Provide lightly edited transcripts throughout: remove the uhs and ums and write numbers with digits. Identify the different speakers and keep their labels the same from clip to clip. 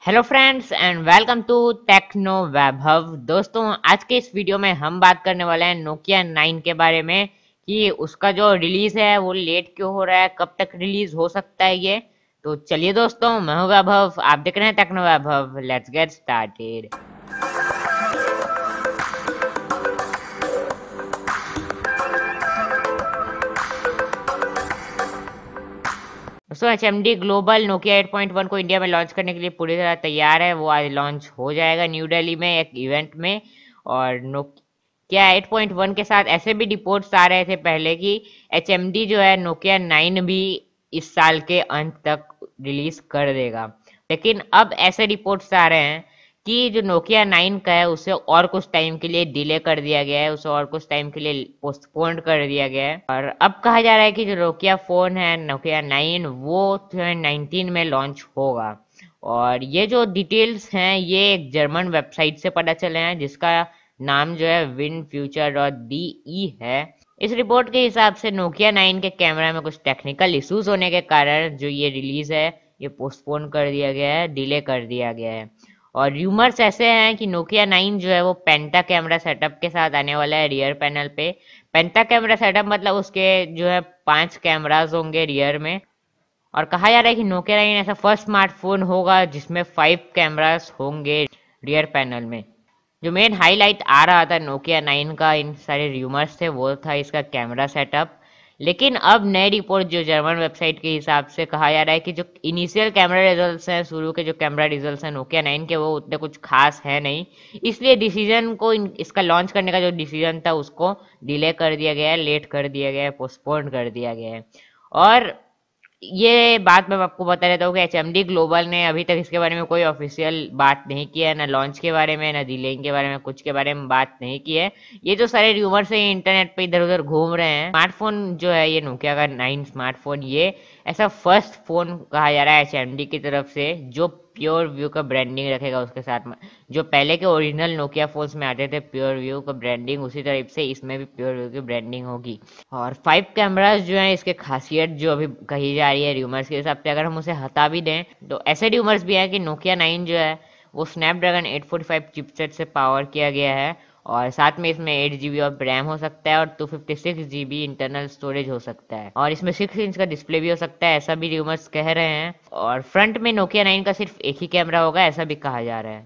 Speaker 1: Hello friends and welcome to Techno Vaibhav. दोस्तों, आज के इस वीडियो में हम बात करने वाले हैं नोकिया 9 के बारे में कि उसका जो रिलीज है वो लेट क्यों हो रहा है, कब तक रिलीज हो सकता है ये। तो चलिए दोस्तों, मैं हूं वैभव, आप देख रहे हैं Techno Vaibhav. Let's get started. दोस्तों, एचएमडी ग्लोबल नोकिया 8.1 को इंडिया में लॉन्च करने के लिए पूरी तरह तैयार है। वो आज लॉन्च हो जाएगा न्यू दिल्ली में एक इवेंट में। और नोकिया 8.1 के साथ ऐसे भी रिपोर्ट्स आ रहे थे पहले कि एचएमडी जो है नोकिया 9 भी इस साल के अंत तक रिलीज कर देगा। लेकिन अब ऐसे रिपोर्ट्स आ रहे हैं कि जो नोकिया 9 का है उसे और कुछ टाइम के लिए डिले कर दिया गया है, उसे और कुछ टाइम के लिए पोस्टपोन कर दिया गया है। और अब कहा जा रहा है कि जो नोकिया फोन है नोकिया 9 वो 2019 में लॉन्च होगा। और ये जो डिटेल्स हैं ये एक जर्मन वेबसाइट से पता चले हैं जिसका नाम जो है winfuture.de है। इस रिपोर्ट के हिसाब से नोकिया 9 के कैमरा में कुछ टेक्निकल इश्यूज होने के कारण जो ये रिलीज है ये पोस्टपोन कर दिया गया है, डिले कर दिया गया है। और र्यूमर्स ऐसे हैं कि नोकिया 9 जो है वो पेंटा कैमरा सेटअप के साथ आने वाला है रियर पैनल पे। पेंटा कैमरा सेटअप मतलब उसके जो है 5 कैमरास होंगे रियर में। और कहा जा रहा है कि नोकिया 9 ऐसा फर्स्ट स्मार्टफोन होगा जिसमें 5 कैमरास होंगे रियर पैनल में। जो मेन हाईलाइट आ रहा था नोकिया 9 का इन सारे र्यूमर्स से वो था इसका कैमरा सेटअप। लेकिन अब नए रिपोर्ट जो जर्मन वेबसाइट के हिसाब से कहा जा रहा है कि जो इनिशियल कैमरा रिजल्ट्स हैं, शुरू के जो कैमरा रिजल्ट्स हैं नोकिया 9 के, वो उतने कुछ खास है नहीं। इसलिए डिसीजन को इसका लॉन्च करने का जो डिसीजन था उसको डिले कर दिया गया है, लेट कर दिया गया है, पोस्टपोन कर दिया गया है। और ये बात मैं आपको बता देता हूँ कि एचएमडी ग्लोबल ने अभी तक इसके बारे में कोई ऑफिशियल बात नहीं की है, ना लॉन्च के बारे में, ना डिलेइंग के बारे में, कुछ के बारे में बात नहीं की है। ये जो सारे र्यूमर्स हैं इंटरनेट पे इधर उधर घूम रहे हैं। स्मार्टफोन जो है ये नोकिया का 9 स्मार्टफोन ये ऐसा फर्स्ट फोन कहा जा रहा है एचएमडी की तरफ से जो प्योर व्यू का ब्रांडिंग रखेगा उसके साथ में। जो पहले के ओरिजिनल नोकिया फोन्स में आते थे प्योर व्यू का ब्रांडिंग, उसी तरह से इसमें भी प्योर व्यू की ब्रांडिंग होगी। और 5 कैमरास जो है इसके खासियत जो अभी कही जा रही है र्यूमर्स के हिसाब से, अगर हम उसे हटा भी दें तो ऐसे र्यूमर्स भी है कि नोकिया 9 जो है वो स्नैपड्रैगन 845 चिपसेट से पावर किया गया है। और साथ में इसमें 8 GB ऑफ रैम हो सकता है और 256 GB इंटरनल स्टोरेज हो सकता है। और इसमें 6 इंच का डिस्प्ले भी हो सकता है, ऐसा भी र्यूमर्स कह रहे हैं। और फ्रंट में नोकिया 9 का सिर्फ एक ही कैमरा होगा, ऐसा भी कहा जा रहा है।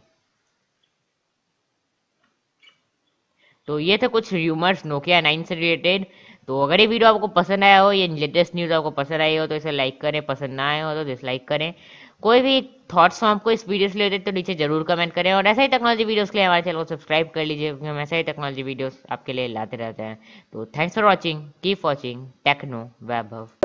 Speaker 1: तो ये थे कुछ र्यूमर्स नोकिया 9 से रिलेटेड। तो अगर ये वीडियो आपको पसंद आया हो, ये लेटेस्ट न्यूज़ आपको पसंद आई हो तो इसे लाइक करें, पसंद ना आए हो तो डिसलाइक करें। कोई भी थॉट्स हो आपको इस वीडियो से रिलेटेड तो नीचे जरूर कमेंट करें। और ऐसा ही टेक्नोलॉजी वीडियोस के लिए हमारे चैनल को सब्सक्राइब कर लीजिए क्योंकि हम ऐसा ही टेक्नोलॉजी वीडियोस आपके लिए लाते रहते हैं। तो thanks for watching, keep watching Techno Vaibhav.